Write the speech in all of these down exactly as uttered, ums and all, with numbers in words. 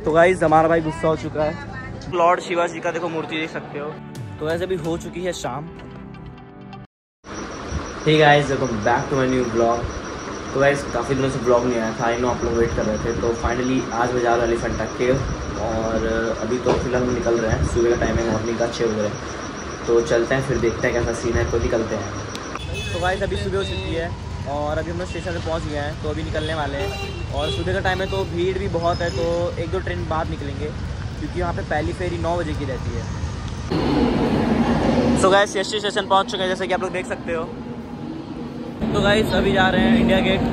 तो गाइस हमारा भाई गुस्सा हो चुका है। लॉर्ड शिवाजी का देखो मूर्ति देख सकते हो। तो गाइस अभी हो चुकी है शाम। Hey guys, welcome back to my new blog. तो गाइस काफ़ी दिनों से ब्लॉग नहीं आया था, आई नो आप लोग वेट कर रहे थे। तो फाइनली आज मैं जा रहा हूँ एलिफेंटा केव और अभी तो फिलहाल हम निकल रहे हैं। सुबह का टाइम है, मॉर्निंग का छः बज रहे हैं। तो चलते हैं, फिर देखते हैं कैसा सीन है, तो निकलते हैं। तो गाइस अभी सुबह हो चुकी है और अभी हम लोग स्टेशन पे पहुंच गए हैं। तो अभी निकलने वाले हैं और सुबह का टाइम है तो भीड़ भी बहुत है। तो एक दो ट्रेन बाद निकलेंगे क्योंकि यहाँ पे पहली फेरी नौ बजे की रहती है। तो गाइस सीएसटी स्टेशन पहुँच चुके हैं जैसे कि आप लोग देख सकते हो। तो गाइस अभी जा रहे हैं इंडिया गेट।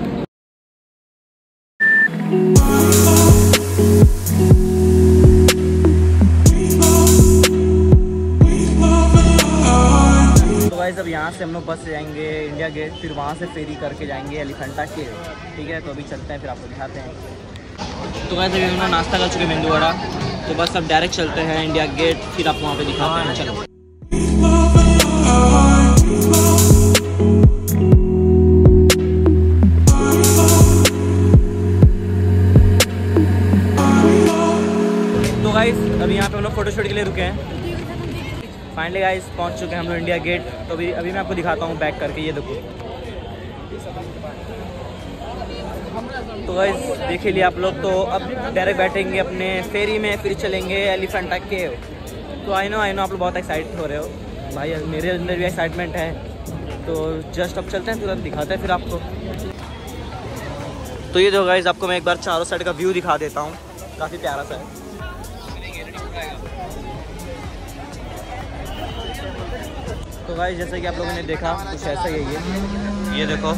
तो गाइस अब यहाँ से हम लोग बस से जाएंगे इंडिया गेट, फिर वहाँ से फेरी करके जाएंगे एलिफेंटा केव। ठीक है, तो अभी चलते हैं, फिर आपको दिखाते हैं। तो गाइस अभी हम लोग नाश्ता कर चुके मेंदू वड़ा। तो बस अब डायरेक्ट चलते हैं इंडिया गेट, फिर आपको वहाँ पे दिखाते हैं। चलो तो गाइस अभी यहाँ पे हम लोग फोटोशूट के लिए रुके हैं। फाइनली गाइस पहुँच चुके हैं हम लोग इंडिया गेट। तो अभी अभी मैं आपको दिखाता हूँ बैक करके, ये देखो। तो गाइस देख लिए आप लोग। तो अब डायरेक्ट बैठेंगे अपने फेरी में, फिर चलेंगे एलिफेंटा केव। तो आई नो आई नो आप लोग बहुत एक्साइटेड हो रहे हो भाई, मेरे अंदर भी एक्साइटमेंट है। तो जस्ट अब चलते हैं, तुरंत दिखाते हैं फिर आपको। तो ये देखो गाइस, आपको मैं एक बार चारों साइड का व्यू दिखा देता हूँ, काफ़ी प्यारा सा है। तो गाइस जैसे कि आप लोगों ने देखा कुछ ऐसा ही है ये ये देखो।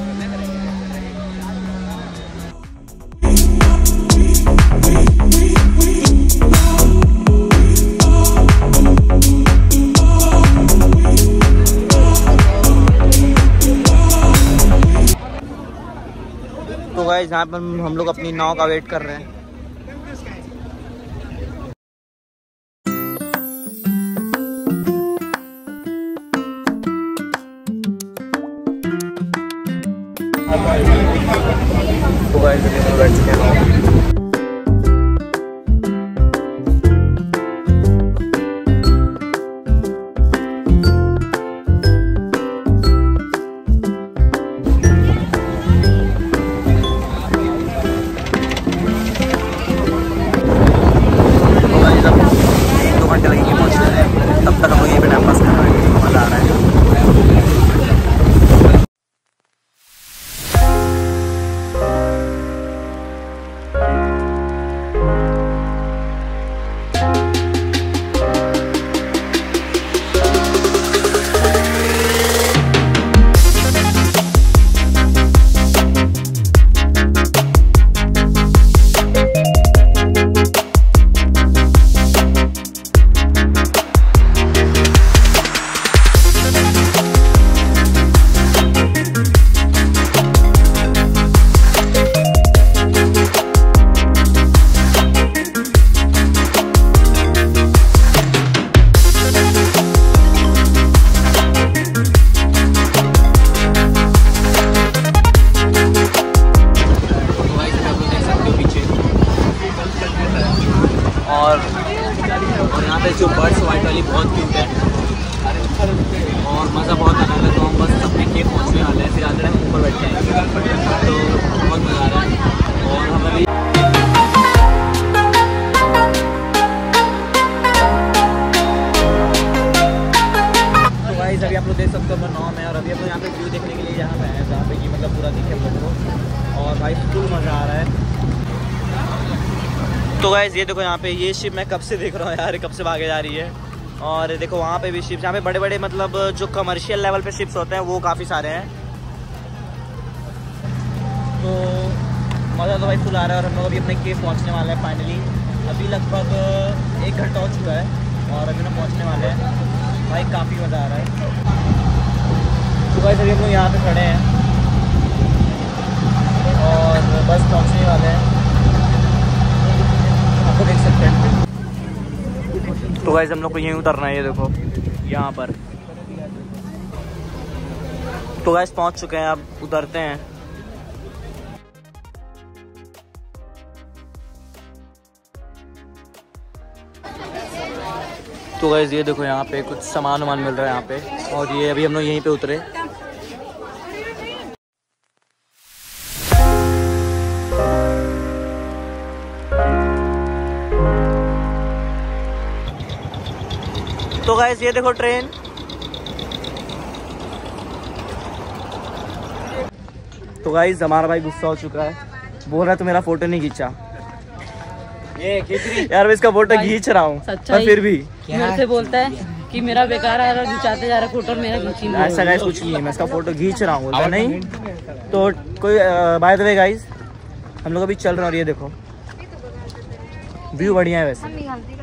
तो गाइस यहाँ पर हम लोग अपनी नाव का वेट कर रहे हैं। तो गाइस बैठ चुके हैं। दो घंटे लगेंगे पहुँचने में, तब तक हम लोग यहीं पे टाइम पास कर रहे हैं, मज़ा आ रहा है। और और यहाँ पे जो बर्ड्स वाइट वाली बहुत क्यूट है और मज़ा बहुत आने वाला है। तो हम बस अपने केव पहुँचने वाले हैं, फिर आते टाइम ऊपर बैठ जाएंगे। तो बहुत मज़ा आ रहा है। और हम अभी तो गाइस अभी आप लोग देख सकते हो नाव में, और अभी हम लोग यहाँ पे व्यू देखने के लिए यहाँ पे हैं, जहाँ पे कि मतलब पूरा दिखे हम लोग को। और भाई फुल मज़ा आ रहा है। तो गाइस ये देखो यहाँ पे ये शिप मैं कब से देख रहा हूँ यार, कब से भागे जा रही है। और देखो वहाँ पे भी शिप्स, यहाँ पे बड़े बड़े मतलब जो कमर्शियल लेवल पे शिप्स होते हैं वो काफ़ी सारे हैं। तो मज़ा तो भाई फुल आ रहा है। और हम लोग अभी अपने केव पहुँचने वाले हैं फाइनली। अभी लगभग एक घंटा हो चुका है और अभी हम पहुँचने वाले हैं। भाई काफ़ी मज़ा आ रहा है। तो गाइस अभी हम लोग यहाँ पे खड़े हैं और बस पहुँचने वाले हैं, आपको देख सकते हैं। तो गाइस हम लोग को यहीं उतरना है, ये देखो यहाँ पर। तो गाइस पहुँच चुके हैं, अब उतरते हैं। तो गाइस ये देखो यहाँ पे कुछ सामान वामान मिल रहा है यहाँ पे, और ये अभी हम लोग यहीं पे उतरे। तो गाइस ये देखो ट्रेन। तो गाइस हमारा भाई गुस्सा हो चुका है, बोल रहा है तो मेरा फोटो नहीं खींचा। ये यार मैं इसका फोटो खींच रहा हूँ पर फिर भी मेरे से बोलता है कि मेरा बेकार आ रहा है, खिंचाते जा रहा है फोटो, मेरा खींची नहीं। ऐसा गाइस कुछ नहीं है, मैं इसका फोटो खींच रहा हूँ, बोलता नहीं। तो कोई बाय द वे गाइस हम लोग अभी चल रहे हैं और ये देखो व्यू बढ़िया है वैसे।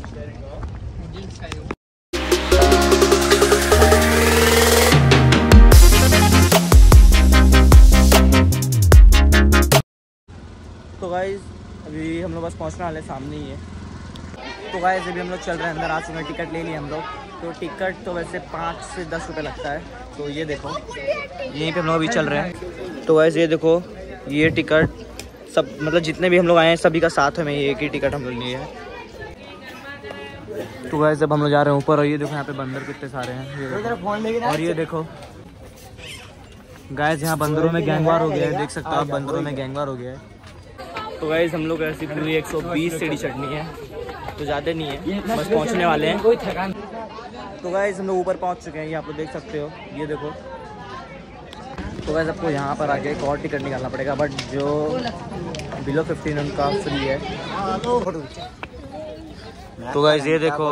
तो गाइस अभी हम लोग बस पहुंचने वाले, सामने ही है। तो गाइस अभी हम लोग चल रहे हैं अंदर, आ चुके हैं, टिकट ले लिए हम लोग। तो टिकट तो वैसे पाँच से दस रुपये लगता है। तो ये देखो यहीं पे हम लोग अभी चल रहे हैं। तो गाइस ये देखो ये टिकट सब मतलब जितने भी हम लोग आए हैं सभी का साथ में एक ही टिकट हम लोग लिए हैं। तो गाइस जब हम लोग जा रहे हैं ऊपर, और ये देखो यहाँ पे बंदर कितने सारे हैं, ये देखो। और ये देखो गाइस यहाँ बंदरों में गैंगवार हो गया है, देख सकते हो आप, बंदरों में गैंगवार हो गया है। तो गाइस हम लोग ऐसी पूरी एक सौ बीस सीढ़ी चढ़नी है, तो ज़्यादा नहीं है, बस पहुंचने वाले हैं। तो गाइस हम लोग ऊपर पहुंच चुके हैं, ये आप लोग देख सकते हो, ये देखो। तो गाइस आपको यहाँ पर आके एक और टिकट निकालना पड़ेगा, बट जो बिलो फिफ्टीन उनका फ्री है। तो गाइस ये देखो,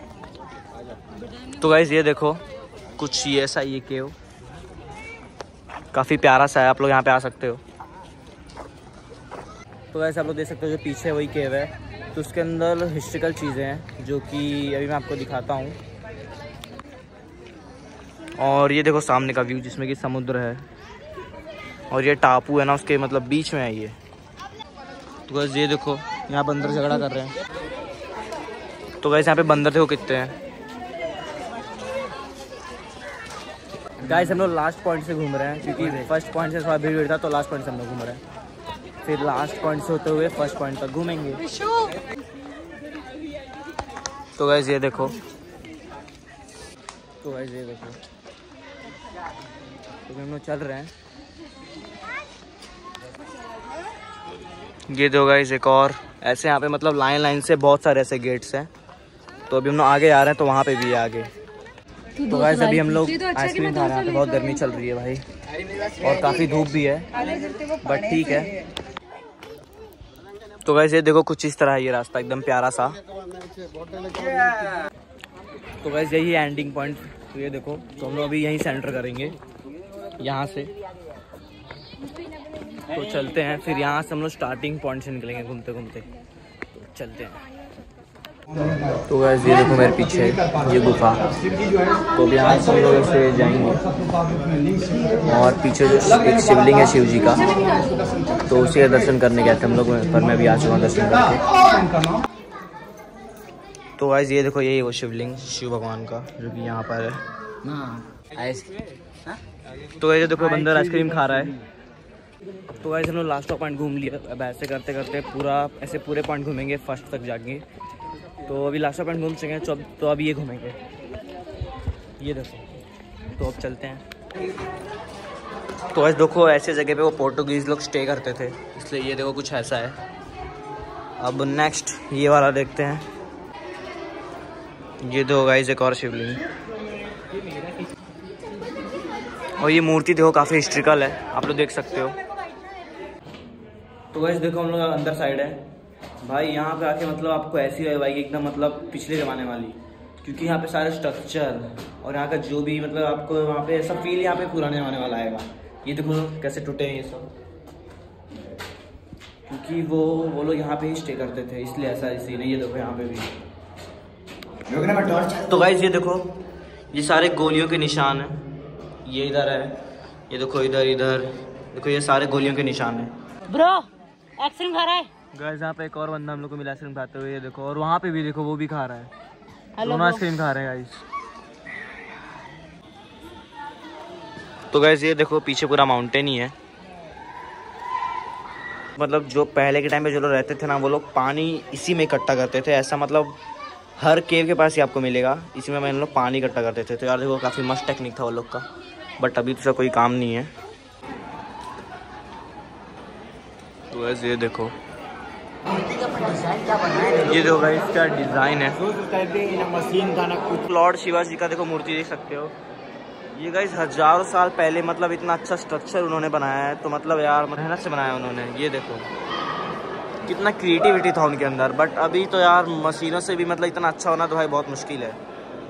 तो गाइस ये देखो कुछ ये ऐसा ये केव काफ़ी प्यारा सा है, आप लोग यहाँ पे आ सकते हो। तो वैसे आप लोग देख सकते हो जो पीछे वही केव है, तो उसके अंदर हिस्ट्रिकल चीज़ें हैं जो कि अभी मैं आपको दिखाता हूँ। और ये देखो सामने का व्यू जिसमें कि समुद्र है, और ये टापू है ना उसके मतलब बीच में है ये। तो बस ये देखो यहाँ बंदर झगड़ा कर रहे हैं। तो वैसे यहाँ पे बंदर देखो कितने हैं। गाइस हम लोग लास्ट पॉइंट से घूम रहे हैं, क्योंकि फर्स्ट पॉइंट से थोड़ा भीड़ भीड़ था, तो लास्ट पॉइंट से हम लोग घूम रहे हैं। फिर लास्ट पॉइंट से होते हुए फर्स्ट पॉइंट तक घूमेंगे। तो गाइस ये देखो, तो गाइस ये देखो, तो हम लोग चल रहे हैं। ये दो गाइस एक और ऐसे यहाँ पे मतलब लाइन लाइन से बहुत सारे ऐसे गेट्स हैं। तो अभी हम लोग आगे आ रहे हैं, तो वहाँ पे भी है आगे। तो गाइस अभी हम लोग आइसक्रीम खा रहे हैं, बहुत गर्मी चल रही है भाई, और काफ़ी धूप भी है, बट ठीक है। तो गाइस ये देखो कुछ इस तरह है ये रास्ता, एकदम प्यारा सा। तो गाइस यही है एंडिंग पॉइंट। तो ये देखो, तो हम लोग अभी यहीं सेंटर करेंगे यहाँ से। तो चलते हैं, फिर यहाँ से हम लोग स्टार्टिंग पॉइंट से निकलेंगे घूमते घूमते। तो चलते हैं। तो गाइस ये देखो मेरे पीछे ये गुफा, तो अभी यहाँ से हम लोग ऐसे जाएंगे, और पीछे जो एक शिवलिंग है शिव जी का, तो उसी का दर्शन करने गए थे हम लोग, पर मैं भी आ चुका हूँ दर्शन करके। तो गाइस ये देखो यही वो शिवलिंग शिव भगवान का जो कि यहाँ पर है। तो ये देखो बंदर आइसक्रीम खा रहा है। तो गाइस हम लोग लास्ट पॉइंट घूम लिया, अब ऐसे करते करते पूरा ऐसे पूरे पॉइंट घूमेंगे फर्स्ट तक जाएंगे। तो अभी लास्ट पॉइंट घूम चुके हैं, तो अभी ये घूमेंगे, ये देखो। तो अब चलते हैं। तो ऐसे देखो ऐसे जगह पे वो पोर्टुगीज़ लोग स्टे करते थे, इसलिए ये देखो कुछ ऐसा है। अब नेक्स्ट ये वाला देखते हैं। ये दो गाइस एक और शिवलिंग, और ये मूर्ति देखो काफ़ी हिस्ट्रिकल है, आप लोग देख सकते हो। तो गाइस देखो हम लोग अंदर साइड है भाई, यहाँ पे आके मतलब आपको ऐसी है भाई एकदम मतलब पिछले ज़माने वाली, क्योंकि यहाँ पे सारे स्ट्रक्चर और यहाँ का जो भी मतलब आपको वहाँ पे सब फील यहाँ पे पुराने ज़माने वाला आएगा। ये देखो कैसे टूटे हैं ये सब, क्योंकि वो वो लोग यहाँ पे ही स्टे करते थे, इसलिए ऐसा सीन है। ये देखो यहाँ पे भी। तो गाइस ये देखो ये सारे गोलियों के निशान हैं, ये इधर है, ये देखो इधर इधर देखो, ये सारे गोलियों के निशान हैं। ब्रो आइसक्रीम खा रहा है गाइस, यहाँ पे एक और बंदा हम लोग को मिला आइसक्रीम खाते हुए, ये देखो। और वहाँ पे भी देखो वो भी खा रहा है, दोनों आइसक्रीम खा रहे हैं गाइस। तो गाइस ये देखो पीछे पूरा माउंटेन ही है, मतलब जो पहले के टाइम पे जो लोग रहते थे ना, वो लोग पानी इसी में इकट्ठा करते थे, ऐसा मतलब हर केव के पास ही आपको मिलेगा। इसी में मैंने लोग पानी इकट्ठा करते थे। तो यार देखो काफ़ी मस्त टेक्निक था वो लोग का, बट अभी तो कोई काम नहीं है। तो वैसे ये देखो, ये देखो गाइस इसका डिज़ाइन है, मशीन का ना कुछ। लॉर्ड शिवाजी का देखो मूर्ति देख सकते हो। ये गाइस हजारों साल पहले मतलब इतना अच्छा स्ट्रक्चर उन्होंने बनाया है। तो मतलब यार मेहनत से बनाया उन्होंने। ये देखो कितना क्रिएटिविटी था उनके अंदर। बट अभी तो यार मशीनों से भी मतलब इतना अच्छा होना तो भाई बहुत मुश्किल है।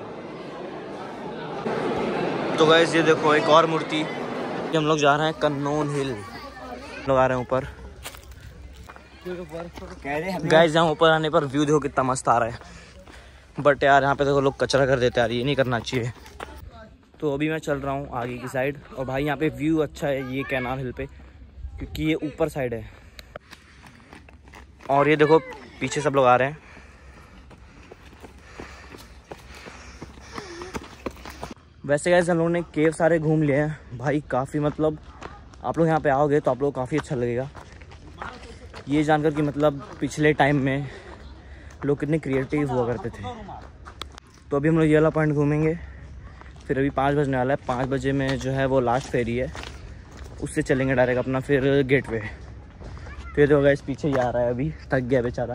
तो गाइस ये देखो एक और मूर्ति। हम लोग जा रहे हैं कन्नौन हिल, लोग आ रहे हैं ऊपर। गाइस यहाँ ऊपर आने पर व्यू देखो कितना मस्त आ रहा है। बट यार यहाँ पे देखो लोग कचरा कर देते हैं यार, ये नहीं करना चाहिए। तो अभी मैं चल रहा हूँ आगे की साइड। और भाई यहाँ पे व्यू अच्छा है ये कैनाल हिल पे, क्योंकि ये ऊपर साइड है। और ये देखो पीछे सब लोग आ रहे हैं। वैसे गाइस हम लोगों ने केव सारे घूम लिए हैं भाई। काफ़ी मतलब आप लोग यहाँ पे आओगे तो आप लोग काफ़ी अच्छा लगेगा ये जानकर कि मतलब पिछले टाइम में लोग कितने क्रिएटिव हुआ करते थे। तो अभी हम लोग ये वाला पॉइंट घूमेंगे। फिर अभी पाँच बजने वाला है। पाँच बजे में जो है वो लास्ट फेरी है, उससे चलेंगे डायरेक्ट अपना फिर गेटवे। फिर तो गाइस पीछे ही आ रहा है, अभी थक गया बेचारा।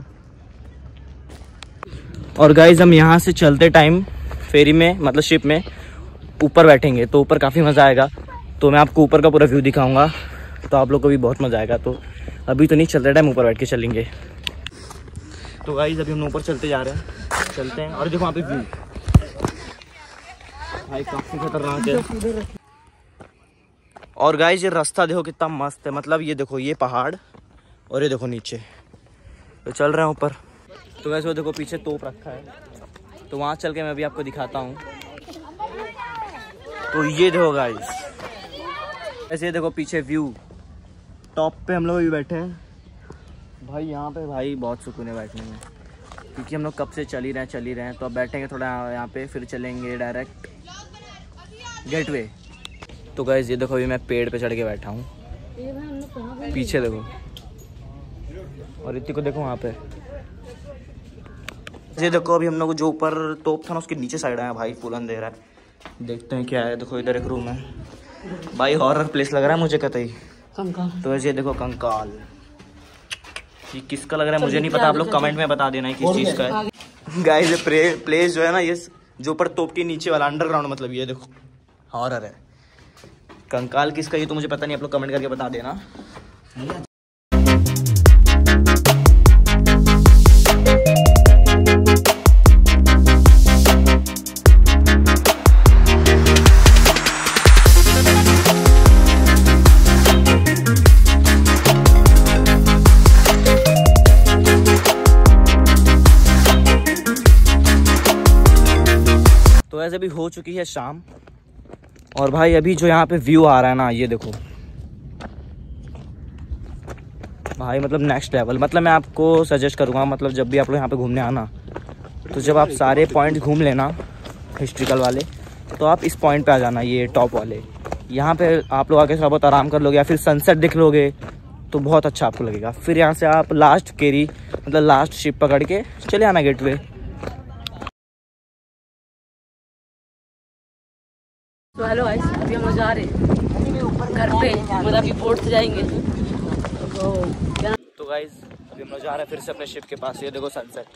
और गाइस हम यहाँ से चलते टाइम फेरी में मतलब शिप में ऊपर बैठेंगे तो ऊपर काफ़ी मज़ा आएगा। तो मैं आपको ऊपर का पूरा व्यू दिखाऊंगा, तो आप लोग को भी बहुत मज़ा आएगा। तो अभी तो नहीं, चलते टाइम ऊपर बैठ के चलेंगे। तो गाइस अभी हम ऊपर चलते जा रहे हैं, चलते हैं। और देखो वहाँ पे व्यू भाई काफ़ी खतरनाक है। और गाइस ये रास्ता देखो कितना मस्त है। मतलब ये देखो ये पहाड़ और ये देखो नीचे। तो चल रहे हैं ऊपर। तो गाइस वो देखो पीछे तोप रखा है, तो वहाँ चल के मैं भी आपको दिखाता हूँ। तो ये देखो गाइस, ऐसे देखो पीछे व्यू। टॉप पे हम लोग भी बैठे हैं भाई। यहाँ पे भाई बहुत सुकून है बैठने में, क्योंकि हम लोग कब से चल ही रहे हैं चल ही रहे हैं। तो अब बैठेंगे थोड़ा यहाँ पे, फिर चलेंगे डायरेक्ट गेटवे। तो गाइस ये देखो अभी मैं पेड़ पे चढ़ के बैठा हूँ, पीछे देखो। और इतनी को देखो वहाँ पे। ये देखो अभी हम लोग जो ऊपर तोप था ना उसके नीचे साइड आया भाई, फुल अंधेरा है। देखते हैं क्या है। देखो इधर एक रूम है भाई, हॉरर प्लेस लग रहा है मुझे कतई। तो वैसे ये देखो कंकाल, ये किसका लग रहा है मुझे नहीं पता। आप लोग कमेंट में बता देना है किस चीज़ का है। गाइस ये प्लेस जो है ना, ये जो ऊपर तोप के नीचे वाला अंडरग्राउंड, मतलब ये देखो हॉरर है। कंकाल किसका ये तो मुझे पता नहीं, आप लोग कमेंट करके बता देना। तो ऐसे भी हो चुकी है शाम। और भाई अभी जो यहाँ पे व्यू आ रहा है ना, ये देखो भाई, मतलब नेक्स्ट लेवल। मतलब मैं आपको सजेस्ट करूँगा, मतलब जब भी आप लोग यहाँ पे घूमने आना, तो जब आप सारे पॉइंट घूम लेना हिस्ट्रिकल वाले, तो आप इस पॉइंट पे आ जाना, ये टॉप वाले। यहाँ पे आप लोग आके थोड़ा बहुत आराम कर लोगे या फिर सनसेट देख लोगे तो बहुत अच्छा आपको लगेगा। फिर यहाँ से आप लास्ट केरी मतलब लास्ट शिप पकड़ के चले आना गेटवे। तो हेलो गाइस, अभी हम लोग जा रहे हैं घर पे, मतलब अभी बोट से जाएंगे। तो तो गाइस अभी हम लोग जा रहे हैं फिर से अपने शिप के पास। ये देखो सनसेट।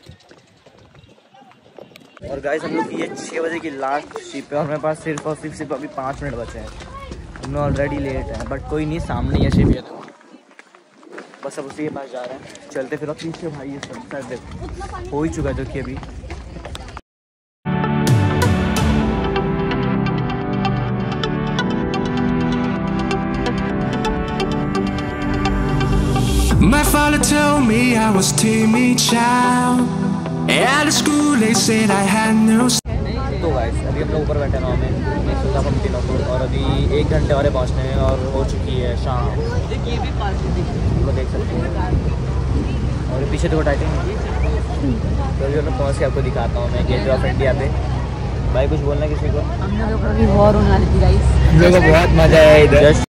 और गाइस हम लोग की ये छः बजे की लास्ट शिप है और मेरे पास सिर्फ और सिर्फ सिर्फ अभी पाँच मिनट बचे हैं। हम लोग ऑलरेडी लेट हैं, बट कोई नहीं, सामने ये शिप है देखो। बस अब उसी के पास जा रहे हैं, चलते फिर। पीछे भाई ये सनसेट देखो हो ही चुका है देखिए अभी। My father told me I was timid child. At school they said I had no. तो गाइस अभी हम लोग ऊपर बैठे ना में मैं सोचा हम तीनों को, और अभी एक घंटे और पहुँचने में और हो चुकी है शाम। देखिए भी पास को देख सकते हैं। और पीछे देखो टाइटैनिक। तो अभी मैं पहुँच के आपको दिखाता हूँ मैं गेटवे ऑफ इंडिया पे। भाई कुछ बोलना किसी को? हमने लोग अभी वॉर होने वाली थी गाइस, हम लोग को बहुत मजा आया इधर।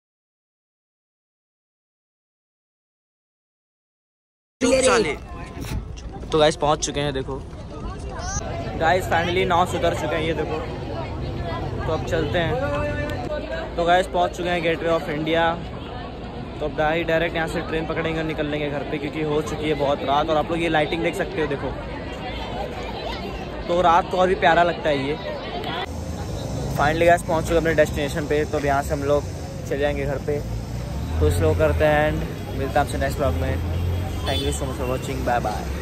तो गाइस पहुंच चुके हैं देखो। गाइस फाइनली नाव से उतर चुके हैं, ये देखो। तो अब चलते हैं। तो गाइस पहुंच चुके हैं गेटवे ऑफ इंडिया। तो अब डायरेक्ट डायरेक्ट यहाँ से ट्रेन पकड़ेंगे और निकल लेंगे घर पे, क्योंकि हो चुकी है बहुत रात। और आप लोग ये लाइटिंग देख सकते हो, देखो। तो रात को और भी प्यारा लगता है ये। फाइनली गाइस पहुँच चुके अपने डेस्टिनेशन पे। तो अब यहाँ से हम लोग चले जाएंगे घर पे। तो स्लो करते हैं एंड मिलता है आपसे नेक्स्ट ब्लॉग में। Thank you so much for watching, bye bye.